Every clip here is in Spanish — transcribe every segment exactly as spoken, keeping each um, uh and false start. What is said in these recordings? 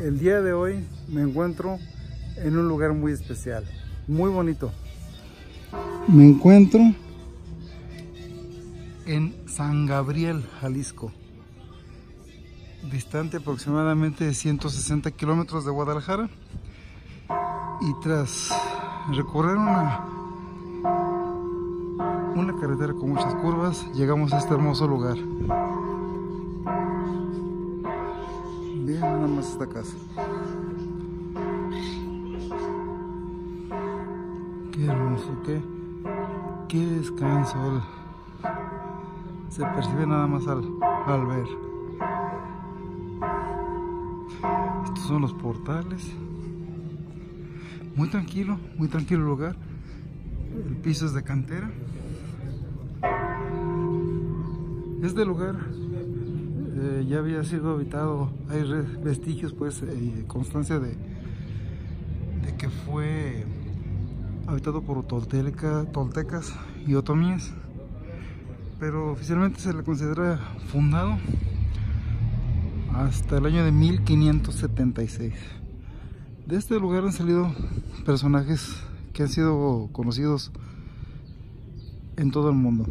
El día de hoy me encuentro en un lugar muy especial, muy bonito. Me encuentro en San Gabriel, Jalisco, distante aproximadamente de ciento sesenta kilómetros de Guadalajara, y tras recorrer una, una carretera con muchas curvas, llegamos a este hermoso lugar. Vean nada más esta casa. Qué hermoso, qué, qué descanso. Se percibe nada más al, al ver. Estos son los portales. Muy tranquilo, muy tranquilo el lugar. El piso es de cantera. Este lugar eh, ya había sido habitado. Hay vestigios, pues, eh, constancia de, de que fue habitado por tolteca, toltecas y otomíes, pero oficialmente se le considera fundado hasta el año de mil quinientos setenta y seis. De este lugar han salido personajes que han sido conocidos en todo el mundo.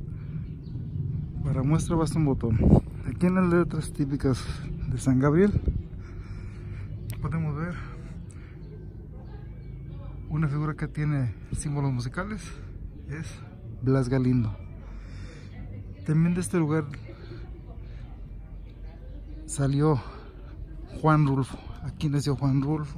Para muestra basta un botón. Aquí en las letras típicas de San Gabriel podemos ver una figura que tiene símbolos musicales. Es Blas Galindo. También de este lugar salió Juan Rulfo. Aquí nació Juan Rulfo.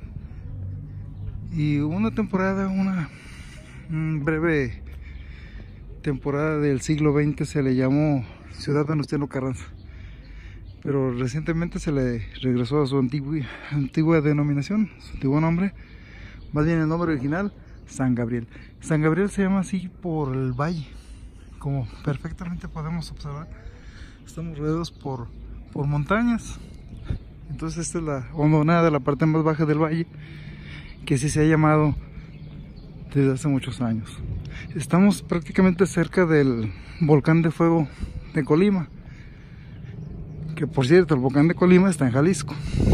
Y una temporada, una breve temporada del siglo veinte se le llamó Ciudad Venustiano Carranza, pero recientemente se le regresó a su antigua, antigua denominación, su antiguo nombre, más bien el nombre original, San Gabriel. San Gabriel se llama así por el valle, como perfectamente podemos observar. Estamos rodeados por, por montañas. Entonces esta es la hondonada de la parte más baja del valle, que sí se ha llamado desde hace muchos años. Estamos prácticamente cerca del volcán de fuego de Colima, que por cierto el volcán de Colima está en Jalisco.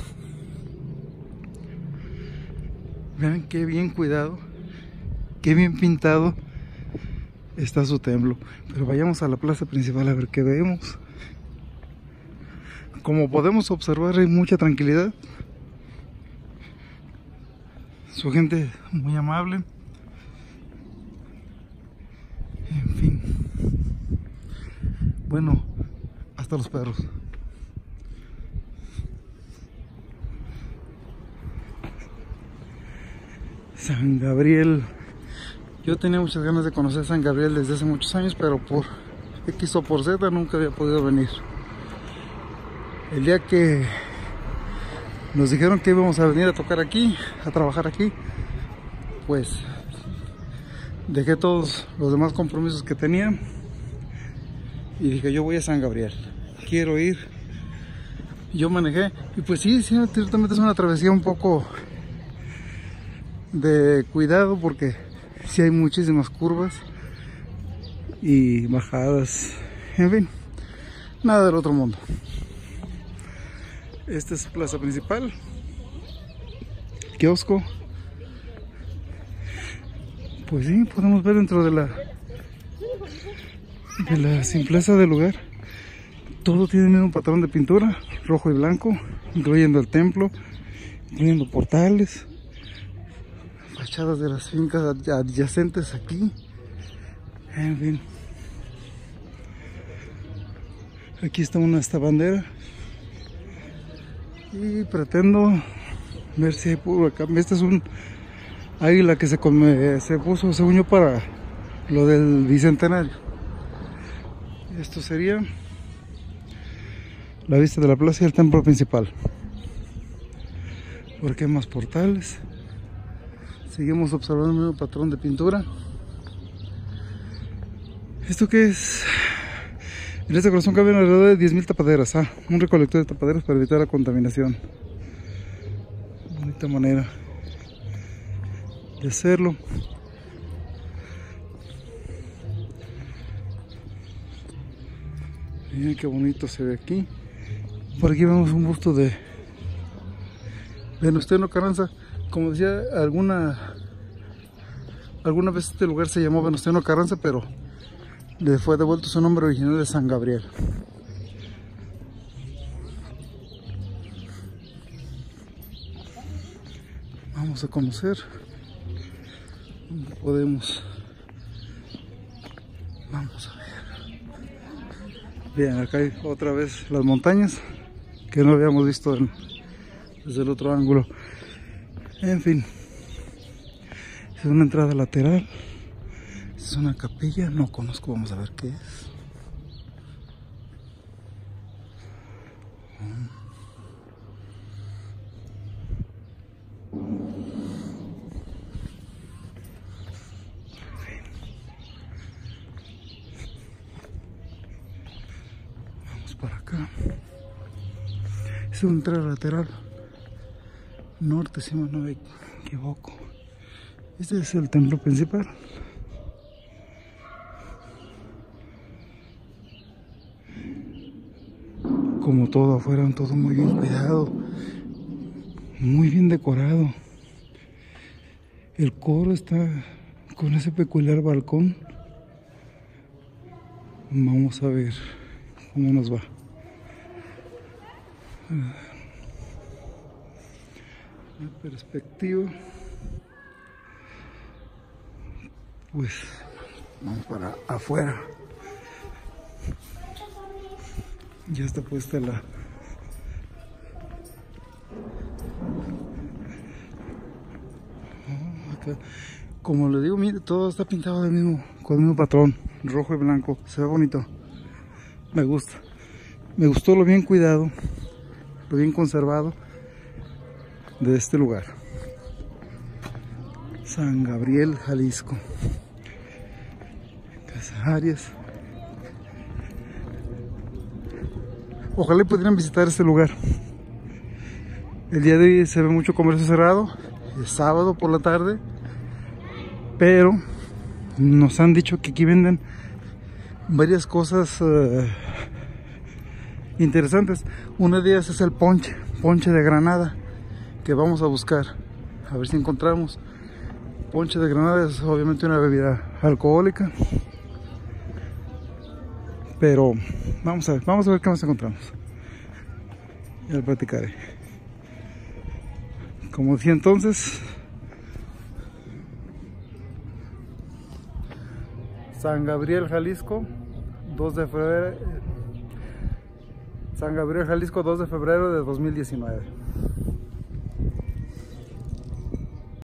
Vean qué bien cuidado, qué bien pintado está su templo. Pero vayamos a la plaza principal a ver qué vemos. Como podemos observar, hay mucha tranquilidad. Su gente muy amable. En fin. Bueno, hasta los perros. San Gabriel. Yo tenía muchas ganas de conocer San Gabriel desde hace muchos años, pero por X o por Z nunca había podido venir. El día que nos dijeron que íbamos a venir a tocar aquí, a trabajar aquí, pues dejé todos los demás compromisos que tenía y dije, yo voy a San Gabriel, quiero ir. Yo manejé y pues sí, sí, ciertamente es una travesía un poco de cuidado, porque sí hay muchísimas curvas y bajadas, en fin, nada del otro mundo. Esta es plaza principal, kiosco. Pues sí, podemos ver dentro de la de la simpleza del lugar. Todo tiene el mismo patrón de pintura, rojo y blanco, incluyendo el templo, incluyendo portales, fachadas de las fincas adyacentes aquí. En fin, aquí está una esta bandera. Y pretendo ver si hay por acá. Este es un águila que se, come, se puso, según yo, para lo del bicentenario. Esto sería la vista de la plaza y el templo principal. Por aquí hay más portales. Seguimos observando el mismo patrón de pintura. ¿Esto qué es? En este corazón caben alrededor de diez mil tapaderas. Ah, un recolector de tapaderas para evitar la contaminación. Bonita manera de hacerlo. Miren qué bonito se ve aquí. Por aquí vemos un busto de Venustiano Carranza, como decía, alguna alguna vez este lugar se llamó Venustiano Carranza, pero le fue devuelto su nombre original de San Gabriel. Vamos a conocer dónde podemos. Vamos a ver. Bien, acá hay otra vez las montañas que no habíamos visto en, desde el otro ángulo. En fin, es una entrada lateral, es una capilla, no conozco, vamos a ver qué es. Por acá es una entrada lateral norte, si no me equivoco. Este es el templo principal. Como todo afuera, todo muy bien cuidado, muy bien decorado. El coro está con ese peculiar balcón. Vamos a ver cómo nos va. La perspectiva, pues vamos para afuera. Ya está puesta la oh, acá. Como le digo, mire, todo está pintado del mismo, con el mismo patrón, rojo y blanco. Se ve bonito. Me gusta. Me gustó lo bien cuidado, lo bien conservado de este lugar. San Gabriel, Jalisco. Casa Arias. Ojalá pudieran visitar este lugar. El día de hoy se ve mucho comercio cerrado, es sábado por la tarde, pero nos han dicho que aquí venden varias cosas uh, interesantes. Una de ellas es el ponche, ponche de granada, que vamos a buscar, a ver si encontramos. Ponche de granada es obviamente una bebida alcohólica, pero vamos a ver, vamos a ver qué nos encontramos. Ya lo platicaré. Como decía entonces, San Gabriel, Jalisco, dos de febrero. San Gabriel, Jalisco, dos de febrero de dos mil diecinueve.